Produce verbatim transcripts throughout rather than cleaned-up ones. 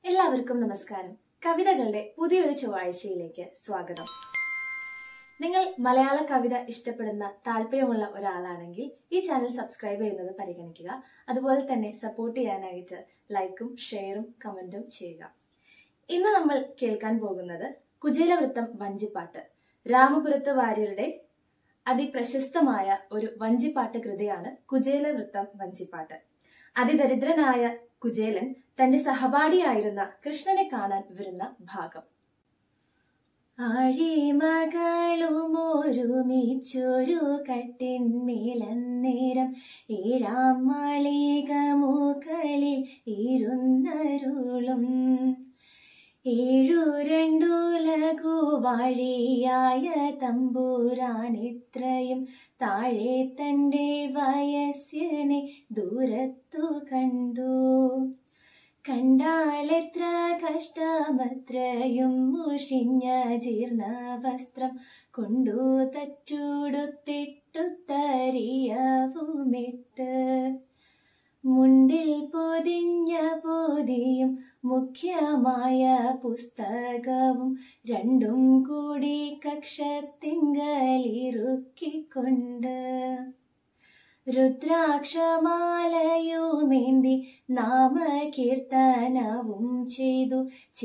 എല്ലാവർക്കും നമസ്കാരം. കവിതകളുടെ പുതിയൊരു ചൊവ്വാഴ്ചയിലേക്ക് സ്വാഗതം. നിങ്ങൾ മലയാള കവിത ഇഷ്ടപ്പെടുന്ന താല്പര്യമുള്ള ഒരാളാണെങ്കിൽ ഈ ചാനൽ സബ്സ്ക്രൈബ് ചെയ്യുന്നത് പരിഗണിക്കുക. അതുപോലെ തന്നെ സപ്പോർട്ട് ചെയ്യാനായിട്ട് ലൈക്കും ഷെയറും കമന്റും ചെയ്യുക. ഇന്ന് നമ്മൾ കേൾക്കാൻ പോകുന്നത് കുചേലവൃത്തം വഞ്ചിപ്പാട്ട്. രാമപുരത്ത് വാര്യരുടെ അതിപ്രശസ്തമായ ഒരു വഞ്ചിപ്പാട്ട് കൃതിയാണ് കുചേലവൃത്തം വഞ്ചിപ്പാട്ട്. അതിദരിദ്രനായ കുചേലൻ തന്റെ സഹപാഠിയായിരുന്ന കൃഷ്ണനെ കാണാൻ വരുന്ന ഭാഗം. ആഴിമകളുമൊരുമിച്ചൊരു കട്ടിന്മേലന്നേരം ഏഴാം മാളിക മുകളിൽ ഇരുന്നരുളും ഏഴു രണ്ടു ലഘുവാഴിയായ തമ്പുരാൻ ഇത്രയും താഴെ തന്റെ വയസ്സിനെ ദൂരത്തു കണ്ടു. കണ്ടാലെത്ര കഷ്ടമത്രയും മുഷിഞ്ഞ ജീർണ വസ്ത്രം കൊണ്ടു തച്ചുടുത്തിട്ടുത്തരിയവുമിട്ട് മുണ്ടിൽ പൊതിഞ്ഞ പൊതിയും മുഖ്യമായ പുസ്തകവും രണ്ടും കൂടി കക്ഷത്തിങ്കലിറുക്കിക്കൊണ്ട് രുദ്രാക്ഷമാലയുമേന്തി നാമകീർത്തനവും ചെയ്തു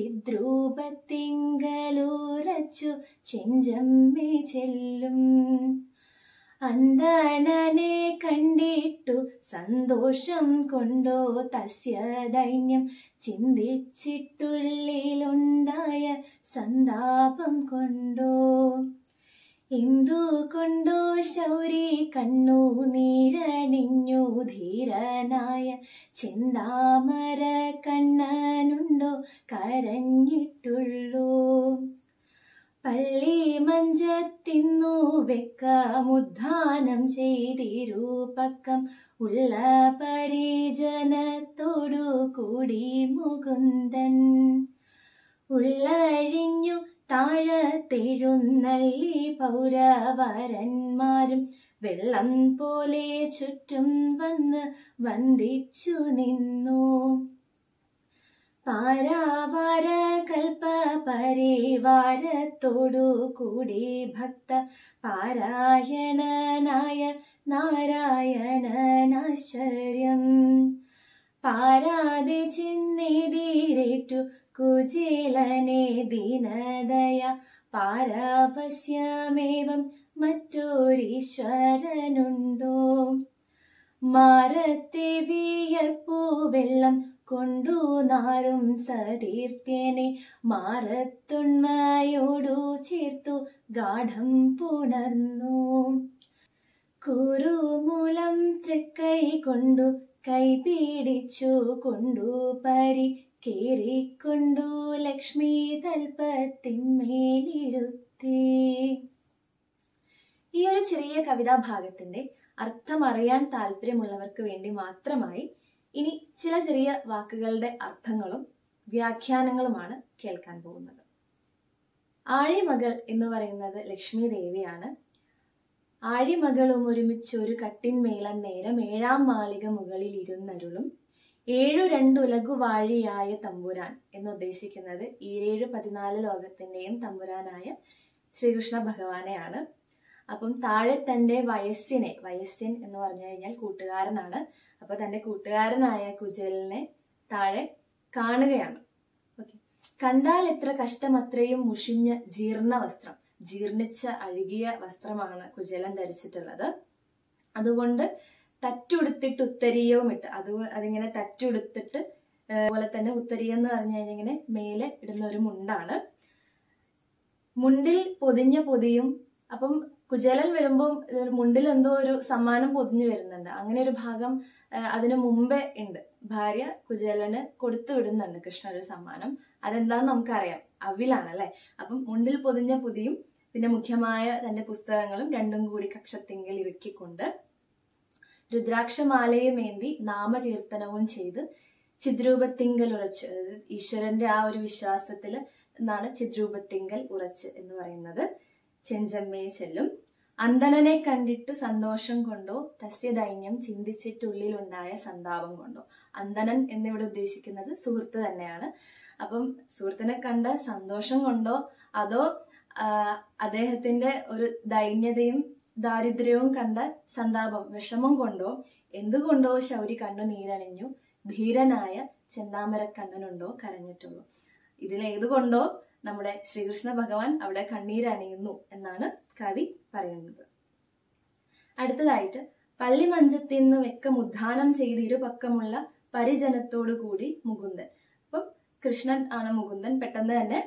ചിദ്രൂപത്തിങ്കലുറച്ചു ചെഞ്ചമ്മേ ചെല്ലും. അന്തണനെ കണ്ടിട്ടു സന്തോഷം കൊണ്ടോ തസ്യ ദൈന്യം ചിന്തിച്ചിട്ടുള്ളിലുണ്ടായ സന്താപം കൊണ്ടോ എന്തുകൊണ്ടോ ശൗരി കണ്ണു നീരണിഞ്ഞു ധീരനായ ചിന്താമര കണ്ണനുണ്ടോ കരഞ്ഞിട്ടുള്ളൂ. പള്ളി മഞ്ചത്തിന്നു വെക്കമുദ്ധാനം ചെയ്തിരുപക്കം ഉള്ള പരിജനത്തോടു കൂടി മുകുന്ദൻ ഉള്ളഴിഞ്ഞു താഴത്തെഴുന്നള്ളി പൗരവരന്മാരും വെള്ളം പോലെ ചുറ്റും വന്ന് വന്ദിച്ചു നിന്നു. പാരാവാര കൽപ്പ പരിവാരത്തോടു കൂടി ഭക്ത പാരായണനായ നാരായണനാശ്ചര്യം പാരാതെ ചിന്നെതിരേറ്റു കുചേലനെ ദീനദയ പാരാവശ്യമേവം മറ്റൊരീശ്വരനുണ്ടോ. മാറത്തെ വിയർപ്പു വെള്ളം കൊണ്ടു നാറും സതീർത്ഥ്യനെ മാറത്തുണ്മയോടു ചേർത്തു ഗാഠം പുണർന്നു. കുറുമൂലം തൃക്കൈ കൊണ്ടു കൈ പിടിച്ചു കൊണ്ടു പരി കേറിക്കൊണ്ടു ലക്ഷ്മി തൽപ്പത്തിന്മേലിരുത്തി. ഈ ഒരു ചെറിയ കവിതാഭാഗത്തിന്റെ അർത്ഥം അറിയാൻ താല്പര്യമുള്ളവർക്ക് വേണ്ടി മാത്രമായി ഇനി ചില ചെറിയ വാക്കുകളുടെ അർത്ഥങ്ങളും വ്യാഖ്യാനങ്ങളുമാണ് കേൾക്കാൻ പോകുന്നത്. ആഴിമകൾ എന്ന് പറയുന്നത് ലക്ഷ്മി ദേവിയാണ്. ആഴിമകളും ഒരുമിച്ച് ഒരു കട്ടിന്മേലന്നേരം ഏഴാം മാളിക മുകളിൽ ഇരുന്നരുളും ഏഴു രണ്ടു ലഘുവാഴിയായ തമ്പുരാൻ എന്നുദ്ദേശിക്കുന്നത് ഈരേഴു പതിനാല് ലോകത്തിന്റെയും തമ്പുരാനായ ശ്രീകൃഷ്ണ ഭഗവാനെയാണ്. അപ്പം താഴെ തന്റെ വയസ്സിനെ, വയസ്സിൻ എന്ന് പറഞ്ഞു കഴിഞ്ഞാൽ കൂട്ടുകാരനാണ്. അപ്പൊ തന്റെ കൂട്ടുകാരനായ കുചേലനെ താഴെ കാണുകയാണ്. ഓക്കെ. കണ്ടാൽ എത്ര കഷ്ടമത്രയും മുഷിഞ്ഞ ജീർണ വസ്ത്രം, ജീർണിച്ച അഴുകിയ വസ്ത്രമാണ് കുചേലൻ ധരിച്ചിട്ടുള്ളത്. അതുകൊണ്ട് തറ്റുടുത്തിട്ട് ഉത്തരീയവും ഇട്ട് അത് അതിങ്ങനെ തറ്റുടുത്തിട്ട് അതുപോലെ തന്നെ ഉത്തരീയം എന്ന് പറഞ്ഞു കഴിഞ്ഞാൽ ഇങ്ങനെ മേലെ ഇടുന്ന ഒരു മുണ്ടാണ്. മുണ്ടിൽ പൊതിഞ്ഞ പൊതിയും. അപ്പം കുചേലൻ വരുമ്പം മുണ്ടിൽ എന്തോ ഒരു സമ്മാനം പൊതിഞ്ഞു വരുന്നുണ്ട്. അങ്ങനെ ഒരു ഭാഗം അതിനു മുമ്പേ ഉണ്ട്. ഭാര്യ കുചേലന് കൊടുത്തു വിടുന്നുണ്ട് കൃഷ്ണ ഒരു സമ്മാനം. അതെന്താന്ന് നമുക്കറിയാം, അവിലാണ് അല്ലെ. അപ്പം മുണ്ടിൽ പൊതിഞ്ഞ പൊതിയും പിന്നെ മുഖ്യമായ തന്റെ പുസ്തകങ്ങളും രണ്ടും കൂടി കക്ഷത്തിങ്കൽ ഇറുക്കിക്കൊണ്ട് രുദ്രാക്ഷമാലയുമേന്തി നാമകീർത്തനവും ചെയ്ത് ചിദ്രൂപത്തിങ്കൽ ഉറച്ച്, അതായത് ഈശ്വരന്റെ ആ ഒരു വിശ്വാസത്തില് എന്നാണ് ചിദ്രൂപത്തിങ്കൽ ഉറച്ച് എന്ന് പറയുന്നത്. ചെഞ്ചമ്മയെ ചെല്ലും. അന്തണനെ കണ്ടിട്ടു സന്തോഷം കൊണ്ടോ തസ്യ ദൈന്യം ചിന്തിച്ചിട്ടുള്ളിലുണ്ടായ സന്താപം കൊണ്ടോ. അന്തണൻ എന്നിവിടെ ഉദ്ദേശിക്കുന്നത് സുഹൃത്ത് തന്നെയാണ്. അപ്പം സുഹൃത്തിനെ കണ്ട സന്തോഷം കൊണ്ടോ അതോ അദ്ദേഹത്തിന്റെ ഒരു ദൈന്യതയും ദാരിദ്ര്യവും കണ്ട സന്താപം വിഷമം കൊണ്ടോ എന്തുകൊണ്ടോ ശൗരി കണ്ണു നീരണിഞ്ഞു ധീരനായ ചെന്താമരക്കണ്ണനുണ്ടോ കരഞ്ഞിട്ടുള്ളൂ. ഇതിലേതുകൊണ്ടോ നമ്മുടെ ശ്രീകൃഷ്ണ ഭഗവാൻ അവിടെ കണ്ണീരണിയുന്നു എന്നാണ് കവി പറയുന്നത്. അടുത്തതായിട്ട് പള്ളിമഞ്ചത്തിന്ന് വെക്കം ഉദ്ധാനം ചെയ്ത് ഇരുപക്കമുള്ള പരിജനത്തോടു കൂടി മുകുന്ദൻ. അപ്പം കൃഷ്ണൻ ആണ് മുകുന്ദൻ. പെട്ടെന്ന് തന്നെ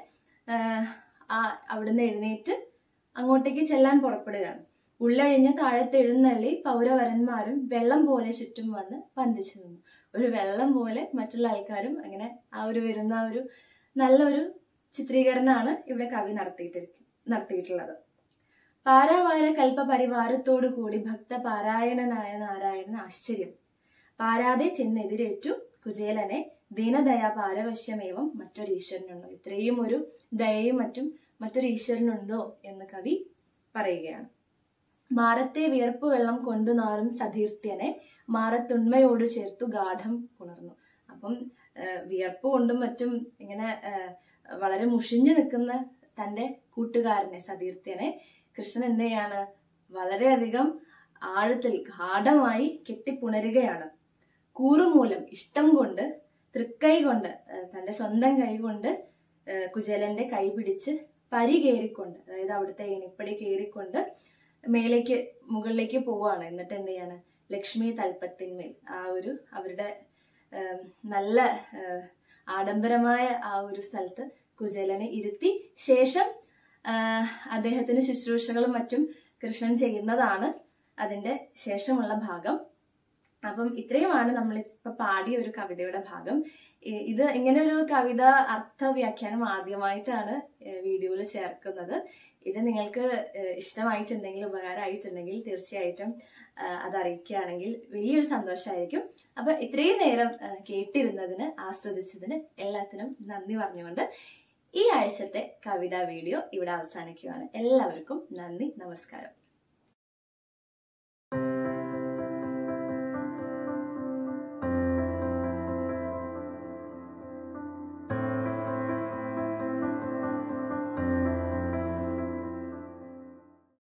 ആ അവിടുന്ന് എഴുന്നേറ്റ് അങ്ങോട്ടേക്ക് ചെല്ലാൻ പുറപ്പെടുകയാണ്. ഉള്ളഴിഞ്ഞ് താഴത്ത് എഴുന്നള്ളി പൗരവരന്മാരും വെള്ളം പോലെ ചുറ്റും വന്ന് വന്ദിച്ചു നിന്നു. ഒരു വെള്ളം പോലെ മറ്റുള്ള ആൾക്കാരും അങ്ങനെ ആ ഒരു വരുന്ന ഒരു നല്ലൊരു ചിത്രീകരണമാണ് ഇവിടെ കവി നടത്തിയിട്ട് നടത്തിയിട്ടുള്ളത്. പാരാവാര കൽപ്പ പരിവാരത്തോടു കൂടി ഭക്ത പാരായണനായ നാരായണൻ ആശ്ചര്യം പാരാതെ ചെന്നെതിരേറ്റു കുചേലനെ ദീനദയാ പാരവശ്യമേവം മറ്റൊരു ഈശ്വരനുണ്ടോ. ഇത്രയും ഒരു ദയയും മറ്റും മറ്റൊരു ഈശ്വരനുണ്ടോ എന്ന് കവി പറയുകയാണ്. മാറത്തെ വിയർപ്പ് വെള്ളം കൊണ്ടു നാറും സതീർത്ഥ്യനെ മാറത്തുണ്മയോട് ചേർത്തു ഗാഠം പുണർന്നു. അപ്പം വിയർപ്പ് കൊണ്ടും മറ്റും ഇങ്ങനെ വളരെ മുഷിഞ്ഞു നിൽക്കുന്ന തന്റെ കൂട്ടുകാരനെ സതീർത്ഥ്യനെ കൃഷ്ണൻ എന്ത് ചെയ്യാണ്, വളരെയധികം ആഴത്തിൽ ഗാഠമായി കെട്ടിപ്പുണരുകയാണ്. കൂറുമൂലം ഇഷ്ടം കൊണ്ട് തൃക്കൈ കൊണ്ട് തന്റെ സ്വന്തം കൈ കൊണ്ട് കുചേലന്റെ കൈ പിടിച്ച് പരി കയറിക്കൊണ്ട്, അതായത് അവിടുത്തെ ഏണിപ്പടി കയറിക്കൊണ്ട് മേലേക്ക് മുകളിലേക്ക് പോവാണ്. എന്നിട്ട് എന്ത് ചെയ്യാണ്, ലക്ഷ്മി തൽപ്പത്തിന്മേൽ ആ ഒരു അവരുടെ നല്ല ആഡംബരമായ ആ ഒരു സ്ഥലത്ത് കുചേലനെ ഇരുത്തി ശേഷം അദ്ദേഹത്തിന് ശുശ്രൂഷകളും മറ്റും കൃഷ്ണൻ ചെയ്യുന്നതാണ് അതിന്റെ ശേഷമുള്ള ഭാഗം. അപ്പം ഇത്രയുമാണ് നമ്മൾ ഇപ്പൊ പാടിയ ഒരു കവിതയുടെ ഭാഗം. ഇത് ഇങ്ങനെ ഒരു കവിത അർത്ഥവ്യാഖ്യാനം ആദ്യമായിട്ടാണ് വീഡിയോയിൽ ചേർക്കുന്നത്. ഇത് നിങ്ങൾക്ക് ഇഷ്ടമായിട്ടുണ്ടെങ്കിൽ ഉപകാരമായിട്ടുണ്ടെങ്കിൽ തീർച്ചയായിട്ടും അത് അറിയിക്കുകയാണെങ്കിൽ വലിയൊരു സന്തോഷമായിരിക്കും. അപ്പൊ ഇത്രയും നേരം കേട്ടിരുന്നതിന് ആസ്വദിച്ചതിന് എല്ലാത്തിനും നന്ദി പറഞ്ഞുകൊണ്ട് ഈ ആഴ്ചത്തെ കവിതാ വീഡിയോ ഇവിടെ അവസാനിക്കുകയാണ്. എല്ലാവർക്കും നന്ദി, നമസ്കാരം.